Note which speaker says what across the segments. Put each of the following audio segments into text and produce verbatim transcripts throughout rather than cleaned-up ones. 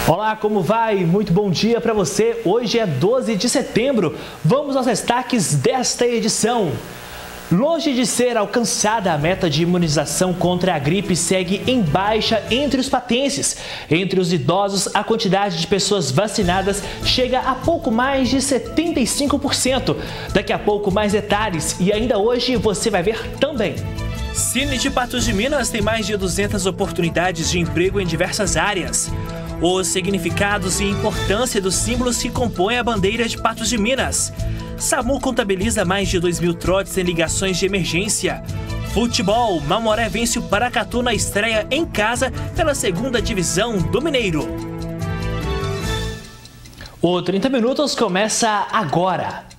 Speaker 1: Olá, como vai? Muito bom dia para você. Hoje é doze de setembro. Vamos aos destaques desta edição. Longe de ser alcançada, a meta de imunização contra a gripe segue em baixa entre os patenses. Entre os idosos, a quantidade de pessoas vacinadas chega a pouco mais de setenta e cinco por cento. Daqui a pouco, mais detalhes e ainda hoje você vai ver também. Cine de Patos de Minas tem mais de duzentas oportunidades de emprego em diversas áreas. Os significados e importância dos símbolos que compõem a bandeira de Patos de Minas. SAMU contabiliza mais de dois mil trotes em ligações de emergência. Futebol, Mamoré vence o Paracatu na estreia em casa pela segunda divisão do Mineiro. O trinta minutos começa agora.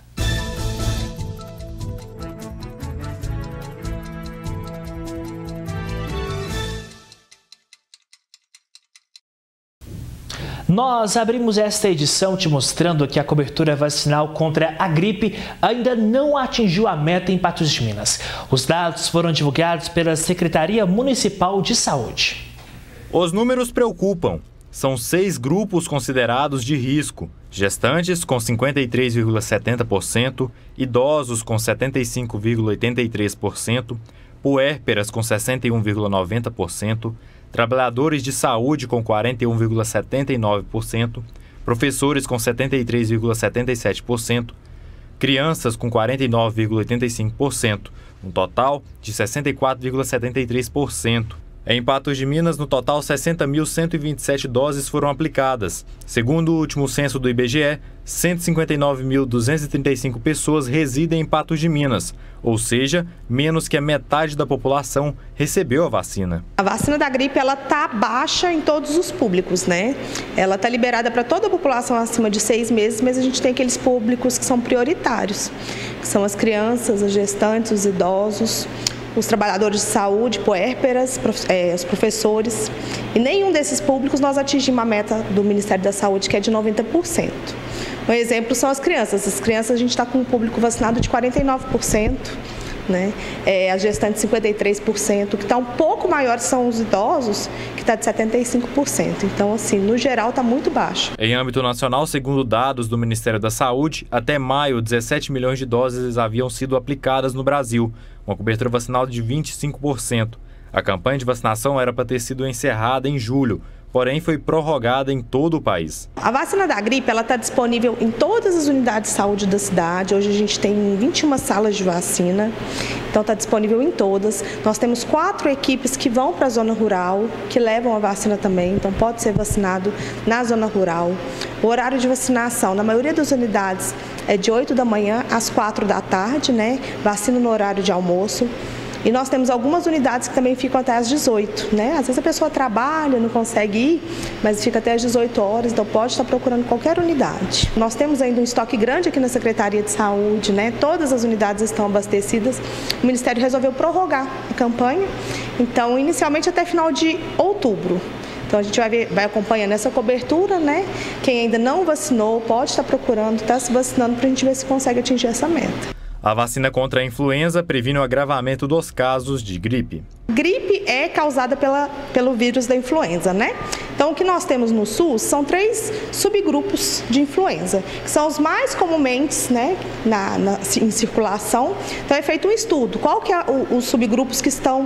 Speaker 1: Nós abrimos esta edição te mostrando que a cobertura vacinal contra a gripe ainda não atingiu a meta em Patos de Minas. Os dados foram divulgados pela Secretaria Municipal de Saúde.
Speaker 2: Os números preocupam. São seis grupos considerados de risco: gestantes com cinquenta e três vírgula setenta por cento, idosos com setenta e cinco vírgula oitenta e três por cento, puérperas com sessenta e um vírgula noventa por cento, trabalhadores de saúde com quarenta e um vírgula setenta e nove por cento, professores com setenta e três vírgula setenta e sete por cento, crianças com quarenta e nove vírgula oitenta e cinco por cento, um total de sessenta e quatro vírgula setenta e três por cento. Em Patos de Minas, no total, sessenta mil cento e vinte e sete doses foram aplicadas. Segundo o último censo do I B G E, cento e cinquenta e nove mil duzentas e trinta e cinco pessoas residem em Patos de Minas, ou seja, menos que a metade da população recebeu a vacina.
Speaker 3: A vacina da gripe ela tá baixa em todos os públicos, né? Ela tá liberada para toda a população acima de seis meses, mas a gente tem aqueles públicos que são prioritários, que são as crianças, as gestantes, os idosos, os trabalhadores de saúde, puérperas, os professores. E nenhum desses públicos nós atingimos a meta do Ministério da Saúde, que é de noventa por cento. Um exemplo são as crianças. As crianças a gente está com um público vacinado de quarenta e nove por cento, né? É, as gestantes cinquenta e três por cento, que está um pouco maior são os idosos, que está de setenta e cinco por cento. Então, assim, no geral está muito baixo.
Speaker 2: Em âmbito nacional, segundo dados do Ministério da Saúde, até maio, dezessete milhões de doses haviam sido aplicadas no Brasil, uma cobertura vacinal de vinte e cinco por cento. A campanha de vacinação era para ter sido encerrada em julho, porém foi prorrogada em todo o país.
Speaker 3: A vacina da gripe ela está disponível em todas as unidades de saúde da cidade. Hoje a gente tem vinte e uma salas de vacina, então está disponível em todas. Nós temos quatro equipes que vão para a zona rural, que levam a vacina também, então pode ser vacinado na zona rural. O horário de vacinação, na maioria das unidades, é de oito da manhã às quatro da tarde, né? Vacina no horário de almoço. E nós temos algumas unidades que também ficam até às dezoito, né? Às vezes a pessoa trabalha, não consegue ir, mas fica até às dezoito horas, então pode estar procurando qualquer unidade. Nós temos ainda um estoque grande aqui na Secretaria de Saúde, né? Todas as unidades estão abastecidas. O Ministério resolveu prorrogar a campanha, então inicialmente até final de outubro. Então a gente vai, ver, vai acompanhando essa cobertura, né? Quem ainda não vacinou pode estar procurando, está se vacinando para a gente ver se consegue atingir essa meta.
Speaker 2: A vacina contra a influenza previne o agravamento dos casos de gripe.
Speaker 3: Gripe é causada pela, pelo vírus da influenza, né? Então, o que nós temos no SUS são três subgrupos de influenza, que são os mais comumente, né, na, na, em circulação. Então, é feito um estudo, qual que é o, os subgrupos que estão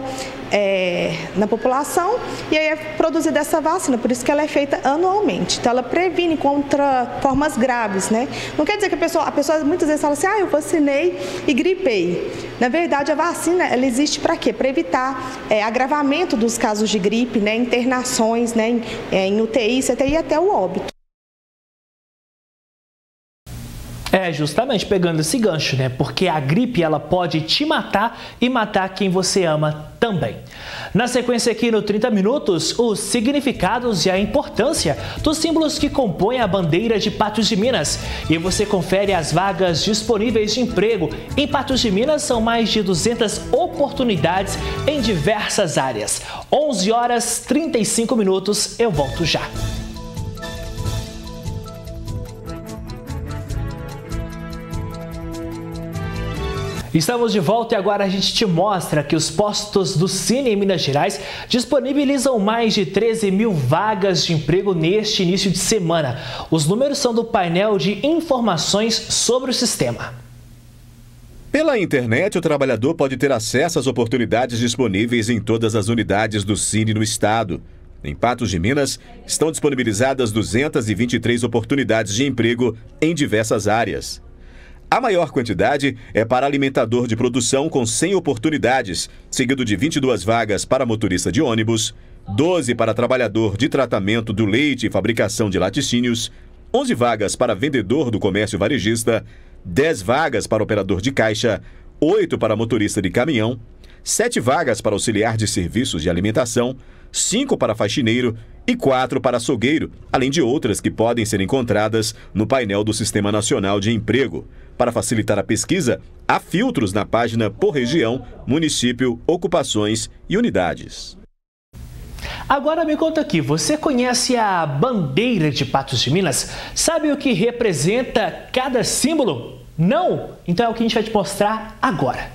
Speaker 3: é, na população, e aí é produzida essa vacina, por isso que ela é feita anualmente. Então, ela previne contra formas graves, né? Não quer dizer que a pessoa, a pessoa muitas vezes fala assim, ah, eu vacinei e gripei. Na verdade, a vacina, ela existe para quê? Para evitar é, agravamento dos casos de gripe, né, internações, né, em, é, em U T I, C T I até o óbito.
Speaker 1: É, justamente pegando esse gancho, né? Porque a gripe, ela pode te matar e matar quem você ama também. Na sequência aqui no trinta minutos, os significados e a importância dos símbolos que compõem a bandeira de Patos de Minas. E você confere as vagas disponíveis de emprego. Em Patos de Minas são mais de duzentas oportunidades em diversas áreas. onze horas e trinta e cinco minutos, eu volto já. Estamos de volta e agora a gente te mostra que os postos do Cine em Minas Gerais disponibilizam mais de treze mil vagas de emprego neste início de semana. Os números são do painel de informações sobre o sistema.
Speaker 4: Pela internet, o trabalhador pode ter acesso às oportunidades disponíveis em todas as unidades do Cine no estado. Em Patos de Minas, estão disponibilizadas duzentas e vinte e três oportunidades de emprego em diversas áreas. A maior quantidade é para alimentador de produção, com cem oportunidades, seguido de vinte e duas vagas para motorista de ônibus, doze para trabalhador de tratamento do leite e fabricação de laticínios, onze vagas para vendedor do comércio varejista, dez vagas para operador de caixa, oito para motorista de caminhão, sete vagas para auxiliar de serviços de alimentação, cinco para faxineiro e quatro para açougueiro, além de outras que podem ser encontradas no painel do Sistema Nacional de Emprego. Para facilitar a pesquisa, há filtros na página por região, município, ocupações e unidades.
Speaker 1: Agora me conta aqui, você conhece a bandeira de Patos de Minas? Sabe o que representa cada símbolo? Não? Então é o que a gente vai te mostrar agora.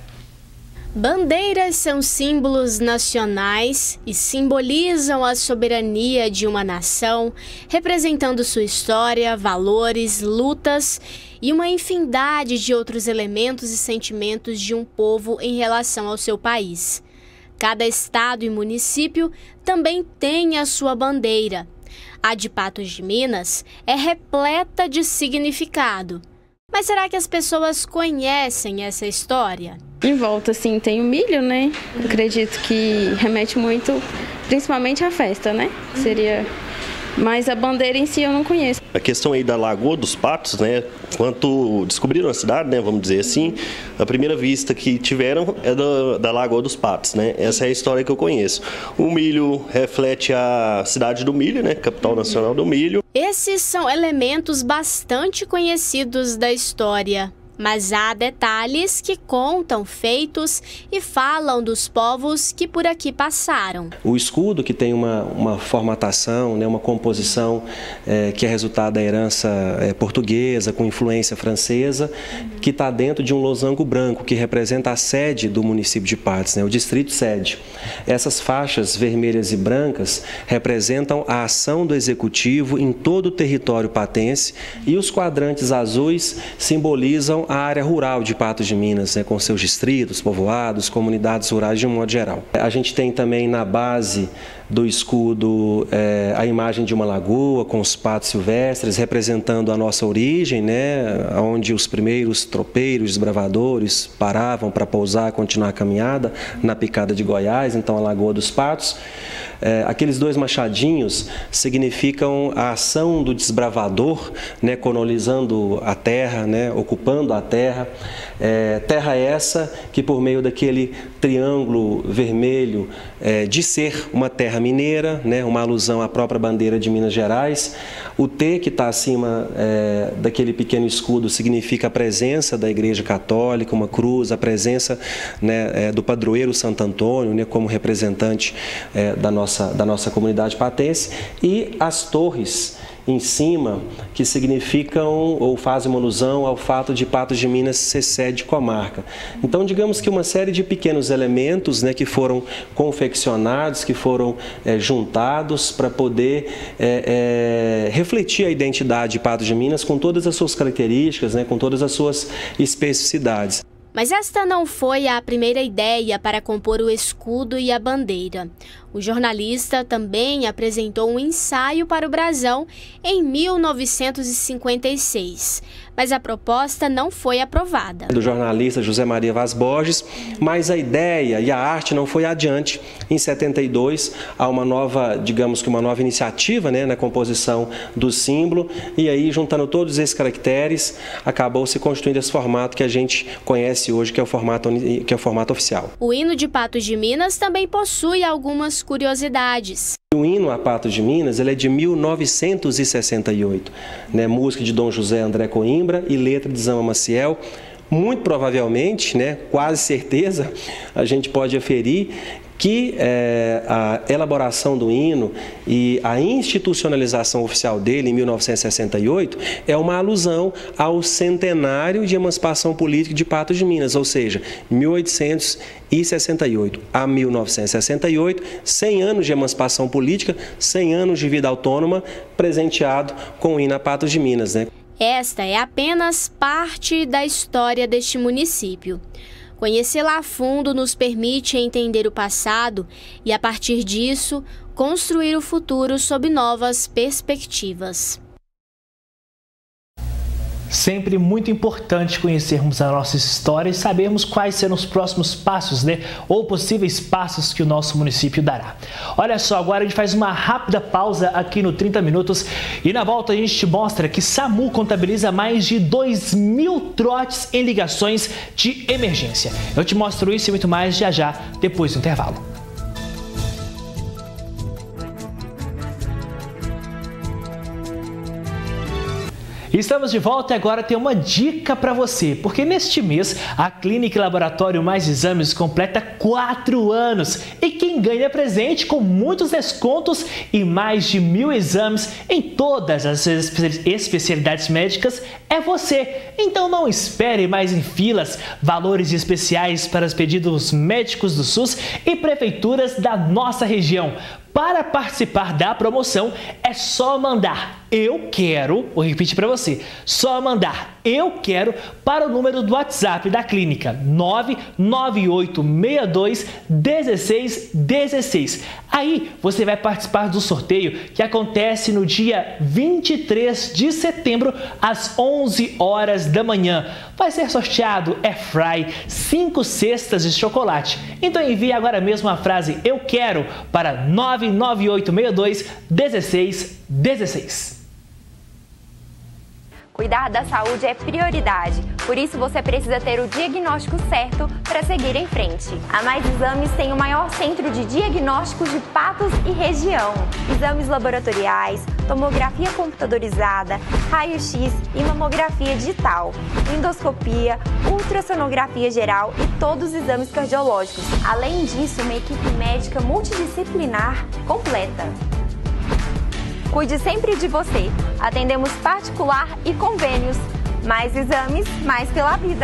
Speaker 5: Bandeiras são símbolos nacionais e simbolizam a soberania de uma nação, representando sua história, valores, lutas e uma infinidade de outros elementos e sentimentos de um povo em relação ao seu país. Cada estado e município também tem a sua bandeira. A de Patos de Minas é repleta de significado. Mas será que as pessoas conhecem essa história?
Speaker 6: Em volta, assim, tem o milho, né? Eu acredito que remete muito, principalmente à festa, né? Seria... Mas a bandeira em si eu não conheço.
Speaker 7: A questão aí da Lagoa dos Patos, né? Quando descobriram a cidade, né? Vamos dizer assim, a primeira vista que tiveram é da, da Lagoa dos Patos, né? Essa é a história que eu conheço. O milho reflete a cidade do milho, né? Capital nacional do milho.
Speaker 5: Esses são elementos bastante conhecidos da história. Mas há detalhes que contam feitos e falam dos povos que por aqui passaram.
Speaker 8: O escudo, que tem uma, uma formatação, né, uma composição é, que é resultado da herança é, portuguesa, com influência francesa, que está dentro de um losango branco, que representa a sede do município de Patos, né, o distrito sede. Essas faixas vermelhas e brancas representam a ação do executivo em todo o território patense, e os quadrantes azuis simbolizam a área rural de Patos de Minas, né, com seus distritos, povoados, comunidades rurais de um modo geral. A gente tem também na base do escudo é, a imagem de uma lagoa com os patos silvestres, representando a nossa origem, né, onde os primeiros tropeiros, desbravadores paravam para pousar e continuar a caminhada na picada de Goiás, então a Lagoa dos Patos. É, aqueles dois machadinhos significam a ação do desbravador, né, colonizando a terra, né, ocupando a terra. É, terra essa que, por meio daquele triângulo vermelho, é, de ser uma terra mineira, né, uma alusão à própria bandeira de Minas Gerais. O T, que está acima é, daquele pequeno escudo, significa a presença da Igreja Católica, uma cruz, a presença, né, é, do padroeiro Santo Antônio, né, como representante é, da nossa, da nossa comunidade patense, e as torres em cima, que significam ou fazem uma alusão ao fato de Patos de Minas ser sede de comarca. Então, digamos que uma série de pequenos elementos, né, que foram confeccionados, que foram é, juntados para poder é, é, refletir a identidade de Patos de Minas com todas as suas características, né, com todas as suas especificidades.
Speaker 5: Mas esta não foi a primeira ideia para compor o escudo e a bandeira. O jornalista também apresentou um ensaio para o brasão em mil novecentos e cinquenta e seis, mas a proposta não foi aprovada.
Speaker 8: Do jornalista José Maria Vaz Borges, mas a ideia e a arte não foi adiante. Em setenta e dois, há uma nova, digamos que uma nova iniciativa, né, na composição do símbolo, e aí, juntando todos esses caracteres, acabou se constituindo esse formato que a gente conhece hoje, que é o formato, que é o formato oficial.
Speaker 5: O hino de Patos de Minas também possui algumas curiosidades.
Speaker 8: O hino a Patos de Minas, ele é de mil novecentos e sessenta e oito, né? Música de Dom José André Coimbra e letra de Zama Maciel. Muito provavelmente, né, quase certeza, a gente pode aferir que é, a elaboração do hino e a institucionalização oficial dele em mil novecentos e sessenta e oito é uma alusão ao centenário de emancipação política de Patos de Minas, ou seja, mil oitocentos e sessenta e oito a mil novecentos e sessenta e oito, cem anos de emancipação política, cem anos de vida autônoma, presenteado com o hino a Patos de Minas, né?
Speaker 5: Esta é apenas parte da história deste município. Conhecê-la a fundo nos permite entender o passado e, a partir disso, construir o futuro sob novas perspectivas.
Speaker 1: Sempre muito importante conhecermos a nossa história e sabermos quais serão os próximos passos, né? Ou possíveis passos que o nosso município dará. Olha só, agora a gente faz uma rápida pausa aqui no trinta minutos e na volta a gente te mostra que SAMU contabiliza mais de dois mil trotes em ligações de emergência. Eu te mostro isso e muito mais já já, depois do intervalo. Estamos de volta e agora tem uma dica para você, porque neste mês a Clínica e Laboratório Mais Exames completa quatro anos e quem ganha presente com muitos descontos e mais de mil exames em todas as especialidades médicas é você. Então não espere mais em filas, valores especiais para os pedidos médicos do SUS e prefeituras da nossa região. Para participar da promoção, é só mandar "eu quero", vou repetir para você, só mandar "eu quero" para o número do WhatsApp da clínica, nove nove oito seis dois um seis um seis. Aí você vai participar do sorteio que acontece no dia vinte e três de setembro, às onze horas da manhã. Vai ser sorteado airfry, cinco cestas de chocolate. Então envie agora mesmo a frase "eu quero" para nove nove oito seis dois um seis um seis.
Speaker 9: Cuidar da saúde é prioridade, por isso você precisa ter o diagnóstico certo para seguir em frente. A Mais Exames tem o maior centro de diagnósticos de Patos e região. Exames laboratoriais, tomografia computadorizada, raio-x e mamografia digital, endoscopia, ultrassonografia geral e todos os exames cardiológicos. Além disso, uma equipe médica multidisciplinar completa. Cuide sempre de você. Atendemos particular e convênios. Mais exames, mais pela vida.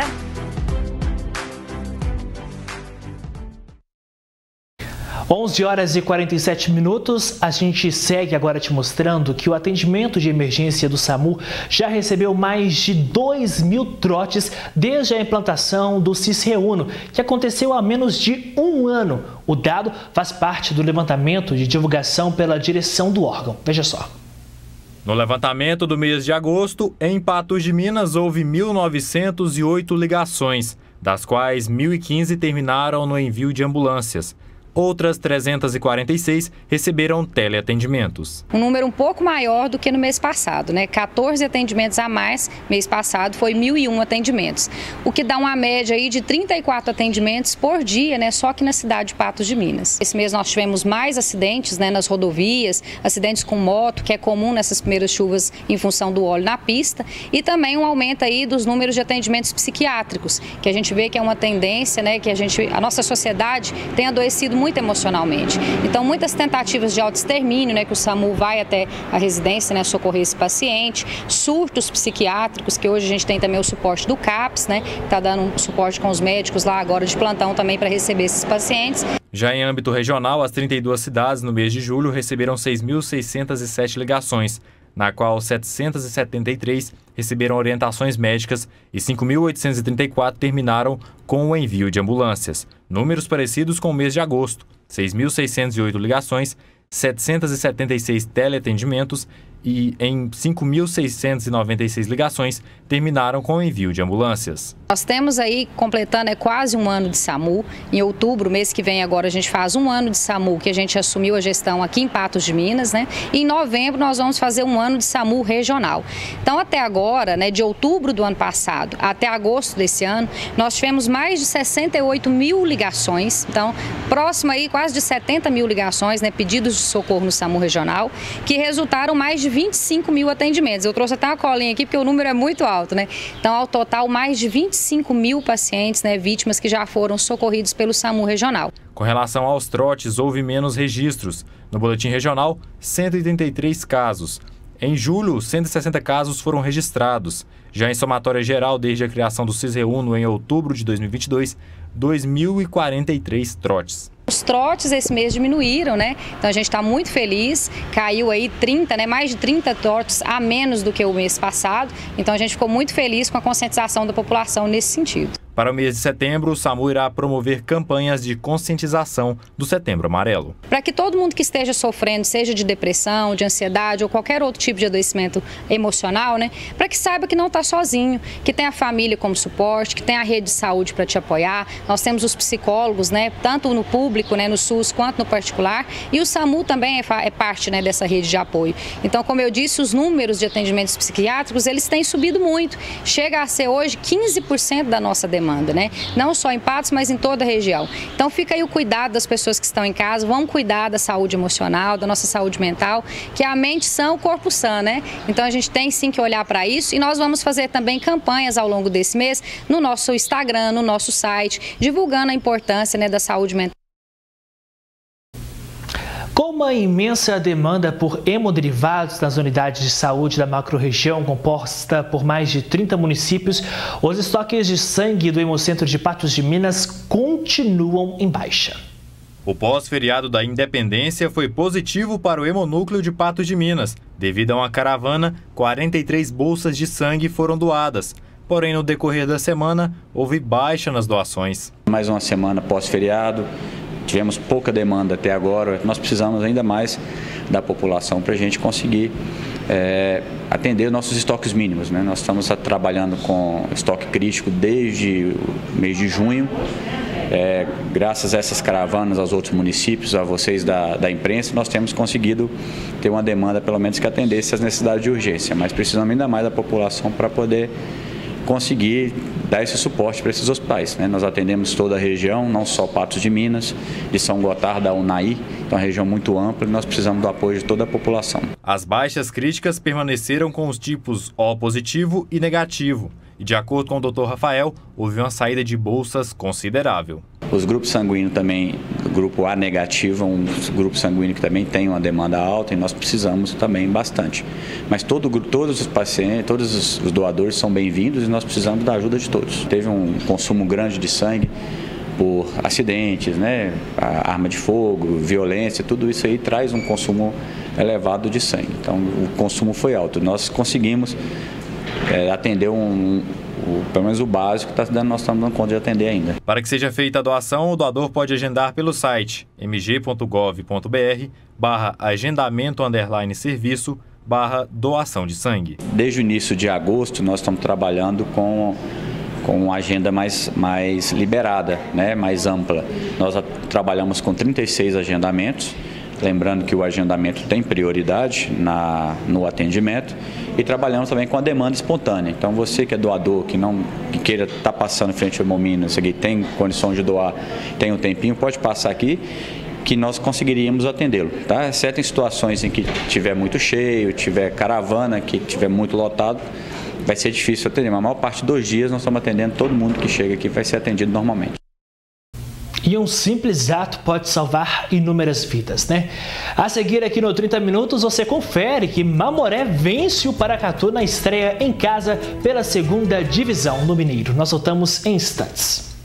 Speaker 1: onze horas e quarenta e sete minutos, a gente segue agora te mostrando que o atendimento de emergência do SAMU já recebeu mais de dois mil trotes desde a implantação do Cisreuno, que aconteceu há menos de um ano. O dado faz parte do levantamento de divulgação pela direção do órgão. Veja só.
Speaker 2: No levantamento do mês de agosto, em Patos de Minas houve mil novecentos e oito ligações, das quais mil e quinze terminaram no envio de ambulâncias. Outras trezentas e quarenta e seis receberam teleatendimentos.
Speaker 10: Um número um pouco maior do que no mês passado, né? quatorze atendimentos a mais, mês passado foi mil e um atendimentos, o que dá uma média aí de trinta e quatro atendimentos por dia, né? Só aqui na cidade de Patos de Minas. Esse mês nós tivemos mais acidentes, né? Nas rodovias, acidentes com moto, que é comum nessas primeiras chuvas em função do óleo na pista, e também um aumento aí dos números de atendimentos psiquiátricos, que a gente vê que é uma tendência, né? Que a gente, a nossa sociedade tem adoecido muito muito emocionalmente. Então, muitas tentativas de autoextermínio, né, que o SAMU vai até a residência, né, socorrer esse paciente, surtos psiquiátricos, que hoje a gente tem também o suporte do CAPS, né, que está dando um suporte com os médicos lá agora de plantão também para receber esses pacientes.
Speaker 2: Já em âmbito regional, as trinta e duas cidades no mês de julho receberam seis mil seiscentas e sete ligações, na qual setecentas e setenta e três receberam orientações médicas e cinco mil oitocentas e trinta e quatro terminaram com o envio de ambulâncias. Números parecidos com o mês de agosto, seis mil seiscentas e oito ligações, setecentos e setenta e seis teleatendimentos e em cinco mil seiscentas e noventa e seis ligações terminaram com o envio de ambulâncias.
Speaker 10: Nós temos aí, completando é quase um ano de SAMU. Em outubro, mês que vem agora, a gente faz um ano de SAMU, que a gente assumiu a gestão aqui em Patos de Minas, né? E em novembro nós vamos fazer um ano de SAMU regional. Então, até agora, né, de outubro do ano passado até agosto desse ano, nós tivemos mais de sessenta e oito mil ligações. Então, próximo aí quase de setenta mil ligações, né, pedidos de socorro no SAMU regional, que resultaram mais de de vinte e cinco mil atendimentos. Eu trouxe até uma colinha aqui porque o número é muito alto, né? Então, ao total, mais de vinte e cinco mil pacientes, né, vítimas que já foram socorridos pelo SAMU regional.
Speaker 2: Com relação aos trotes, houve menos registros. No boletim regional, cento e oitenta e três casos. Em julho, cento e sessenta casos foram registrados. Já em somatória geral, desde a criação do Cisreuno em outubro de dois mil e vinte e dois, dois mil e quarenta e três trotes.
Speaker 10: Os trotes esse mês diminuíram, né? Então a gente está muito feliz, caiu aí trinta, né? Mais de trinta trotes a menos do que o mês passado. Então a gente ficou muito feliz com a conscientização da população nesse sentido.
Speaker 2: Para o mês de setembro, o SAMU irá promover campanhas de conscientização do Setembro Amarelo.
Speaker 10: Para que todo mundo que esteja sofrendo, seja de depressão, de ansiedade ou qualquer outro tipo de adoecimento emocional, né, para que saiba que não está sozinho, que tem a família como suporte, que tem a rede de saúde para te apoiar. Nós temos os psicólogos, né, tanto no público, né, no SUS, quanto no particular, e o SAMU também é, é parte, né, dessa rede de apoio. Então, como eu disse, os números de atendimentos psiquiátricos, eles têm subido muito. Chega a ser hoje quinze por cento da nossa demanda. Né? Não só em Patos, mas em toda a região. Então fica aí o cuidado das pessoas que estão em casa, vamos cuidar da saúde emocional, da nossa saúde mental, que é a mente sã, o corpo sã, né? Então a gente tem sim que olhar para isso e nós vamos fazer também campanhas ao longo desse mês no nosso Instagram, no nosso site, divulgando a importância, né, da saúde mental.
Speaker 1: Com uma imensa demanda por hemoderivados nas unidades de saúde da macro-região, composta por mais de trinta municípios, os estoques de sangue do Hemocentro de Patos de Minas continuam em baixa.
Speaker 2: O pós-feriado da Independência foi positivo para o Hemonúcleo de Patos de Minas. Devido a uma caravana, quarenta e três bolsas de sangue foram doadas. Porém, no decorrer da semana, houve baixa nas doações.
Speaker 11: Mais uma semana pós-feriado. Tivemos pouca demanda até agora, nós precisamos ainda mais da população para a gente conseguir é, atender nossos estoques mínimos, né? Nós estamos trabalhando com estoque crítico desde o mês de junho, é, graças a essas caravanas aos outros municípios, a vocês da, da imprensa, nós temos conseguido ter uma demanda pelo menos que atendesse às necessidades de urgência, mas precisamos ainda mais da população para poder conseguir dar esse suporte para esses hospitais, né? Nós atendemos toda a região, não só Patos de Minas, de São Gotardo, da Unai, então é uma região muito ampla e nós precisamos do apoio de toda a população.
Speaker 2: As baixas críticas permaneceram com os tipos O positivo e negativo. E de acordo com o doutor Rafael, houve uma saída de bolsas considerável.
Speaker 11: Os grupos sanguíneos também, o grupo A negativo, um grupo sanguíneo que também tem uma demanda alta e nós precisamos também bastante. Mas todo, todos os pacientes, todos os doadores são bem-vindos e nós precisamos da ajuda de todos. Teve um consumo grande de sangue por acidentes, né, a arma de fogo, violência, tudo isso aí traz um consumo elevado de sangue. Então o consumo foi alto. Nós conseguimos é, atender um... O, pelo menos o básico tá dando, nós estamos dando conta de atender ainda.
Speaker 2: Para que seja feita a doação, o doador pode agendar pelo site m g ponto gov ponto b r barra agendamento underline serviço barra doação de sangue.
Speaker 11: Desde o início de agosto nós estamos trabalhando com, com uma agenda mais, mais liberada, né, mais ampla. Nós a, trabalhamos com trinta e seis agendamentos. Lembrando que o agendamento tem prioridade na, no atendimento e trabalhamos também com a demanda espontânea. Então você que é doador, que não que queira estar tá passando em frente ao Hemominas, que tem condição de doar, tem um tempinho, pode passar aqui que nós conseguiríamos atendê-lo, tá? Exceto em situações em que tiver muito cheio, tiver caravana, que tiver muito lotado, vai ser difícil atender. Mas a maior parte dos dias nós estamos atendendo todo mundo que chega aqui, vai ser atendido normalmente.
Speaker 1: E um simples ato pode salvar inúmeras vidas, né? A seguir aqui no trinta Minutos, você confere que Mamoré vence o Paracatu na estreia em casa pela segunda divisão no Mineiro. Nós voltamos em instantes.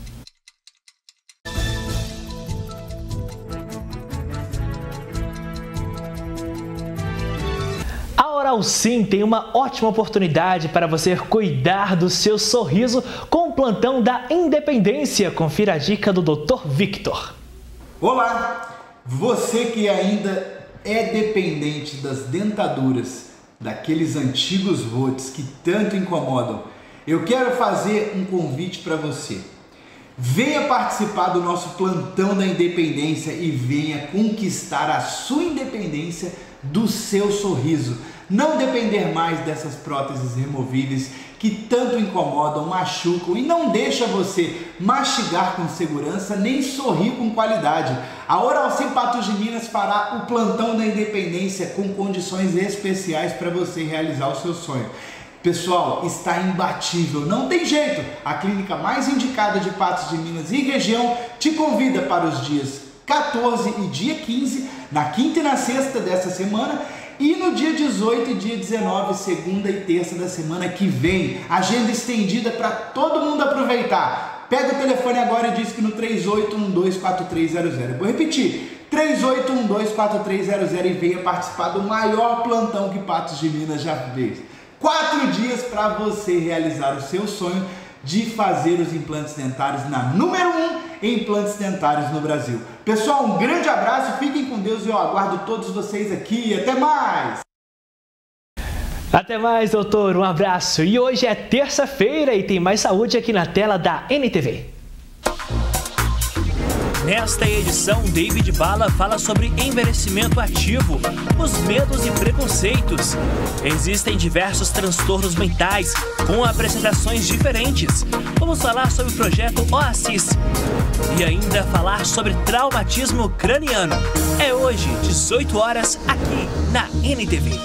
Speaker 1: A Oral Sim tem uma ótima oportunidade para você cuidar do seu sorriso com o plantão da Independência. Confira a dica do doutor Victor.
Speaker 12: Olá! Você que ainda é dependente das dentaduras, daqueles antigos rotes que tanto incomodam, eu quero fazer um convite para você. Venha participar do nosso plantão da Independência e venha conquistar a sua independência do seu sorriso. Não depender mais dessas próteses removíveis que tanto incomodam, machucam e não deixa você mastigar com segurança nem sorrir com qualidade. A Oral Sim Patos de Minas fará o plantão da independência com condições especiais para você realizar o seu sonho. Pessoal, está imbatível, não tem jeito. A clínica mais indicada de Patos de Minas e região te convida para os dias quatorze e dia quinze, na quinta e na sexta dessa semana, e no dia dezoito e dia dezenove, segunda e terça da semana que vem. Agenda estendida para todo mundo aproveitar. Pega o telefone agora e diz que no três oito um dois quatro três zero zero. Vou repetir, três oito um dois quatro três zero zero e venha participar do maior plantão que Patos de Minas já fez. Quatro dias para você realizar o seu sonho de fazer os implantes dentários na número um em implantes dentários no Brasil. Pessoal, um grande abraço, fiquem com Deus e eu aguardo todos vocês aqui. Até mais!
Speaker 1: Até mais, doutor. Um abraço. E hoje é terça-feira e tem mais saúde aqui na tela da N T V. Nesta edição, David Bala fala sobre envelhecimento ativo, os medos e preconceitos. Existem diversos transtornos mentais com apresentações diferentes. Vamos falar sobre o projeto Oasis e ainda falar sobre traumatismo craniano. É hoje, dezoito horas, aqui na N T V.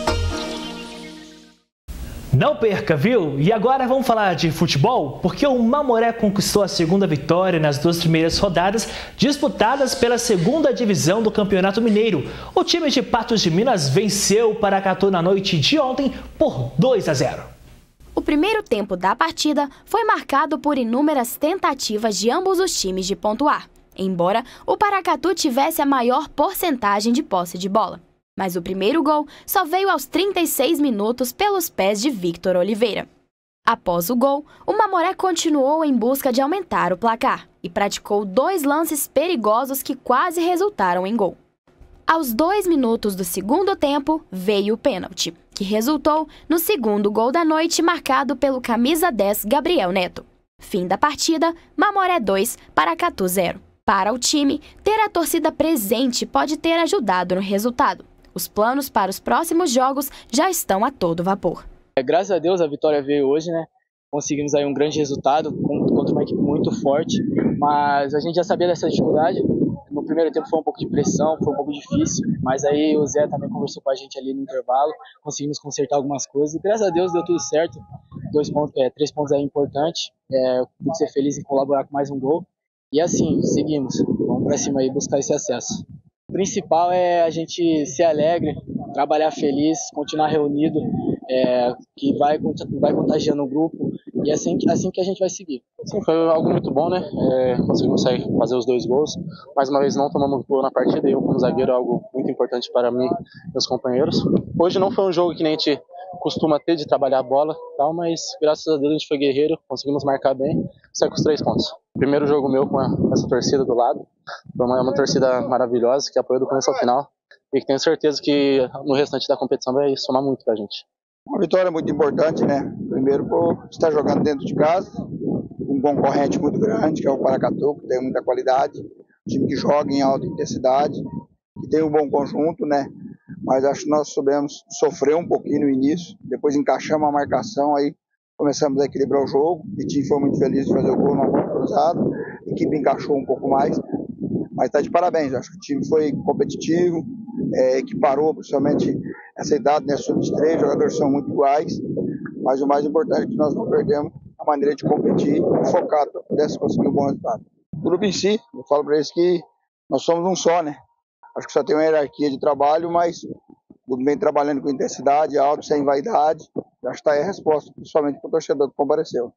Speaker 1: Não perca, viu? E agora vamos falar de futebol? Porque o Mamoré conquistou a segunda vitória nas duas primeiras rodadas disputadas pela segunda divisão do Campeonato Mineiro. O time de Patos de Minas venceu o Paracatu na noite de ontem por dois a zero.
Speaker 13: O primeiro tempo da partida foi marcado por inúmeras tentativas de ambos os times de pontuar, embora o Paracatu tivesse a maior porcentagem de posse de bola. Mas o primeiro gol só veio aos trinta e seis minutos pelos pés de Victor Oliveira. Após o gol, o Mamoré continuou em busca de aumentar o placar e praticou dois lances perigosos que quase resultaram em gol. Aos dois minutos do segundo tempo, veio o pênalti, que resultou no segundo gol da noite marcado pelo camisa dez Gabriel Neto. Fim da partida, Mamoré dois, Paracatu zero. Para o time, ter a torcida presente pode ter ajudado no resultado. Os planos para os próximos jogos já estão a todo vapor.
Speaker 14: É, graças a Deus a vitória veio hoje, né? Conseguimos aí um grande resultado contra uma equipe muito forte, mas a gente já sabia dessa dificuldade. No primeiro tempo foi um pouco de pressão, foi um pouco difícil, mas aí o Zé também conversou com a gente ali no intervalo, conseguimos consertar algumas coisas e graças a Deus deu tudo certo. Dois pontos, é, três pontos aí importantes, é, pude ser feliz em colaborar com mais um gol e assim, seguimos, vamos para cima aí buscar esse acesso. O principal é a gente ser alegre, trabalhar feliz, continuar reunido, é, que vai, vai contagiando o grupo e é assim, assim que a gente vai seguir.
Speaker 15: Sim, foi algo muito bom, né? É, conseguimos sair, fazer os dois gols. Mais uma vez não tomamos gol na partida e eu como zagueiro é algo muito importante para mim e meus companheiros. Hoje não foi um jogo que nem a gente costuma ter de trabalhar a bola, tal, mas graças a Deus a gente foi guerreiro, conseguimos marcar bem e sair com os três pontos. Primeiro jogo meu com, a, com essa torcida do lado, foi uma, uma torcida maravilhosa que apoiou do começo ao final e que tenho certeza que no restante da competição vai somar muito pra gente.
Speaker 16: Uma vitória muito importante, né? Primeiro por estar jogando dentro de casa, um concorrente muito grande que é o Paracatu, que tem muita qualidade, um time que joga em alta intensidade, que tem um bom conjunto, né? Mas acho que nós soubemos sofrer um pouquinho no início, depois encaixamos a marcação, aí começamos a equilibrar o jogo, o time foi muito feliz de fazer o gol numa bola cruzada, a equipe encaixou um pouco mais, mas está de parabéns, acho que o time foi competitivo, é, equiparou principalmente essa idade, né, sub três, os jogadores são muito iguais, mas o mais importante é que nós não perdemos a maneira de competir e focar para pudesse conseguir um bom resultado. O grupo em si, eu falo para eles que nós somos um só, né? Acho que só tem uma hierarquia de trabalho, mas tudo bem trabalhando com intensidade, alto, sem vaidade. Acho que está aí a resposta, principalmente para o torcedor que compareceu.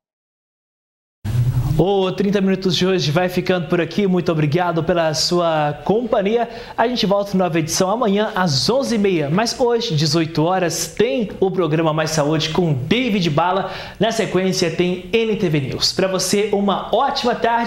Speaker 1: O trinta minutos de hoje vai ficando por aqui. Muito obrigado pela sua companhia. A gente volta na nova edição amanhã às onze e meia. Mas hoje, dezoito horas, tem o programa Mais Saúde com David Bala. Na sequência tem N T V News. Para você, uma ótima tarde.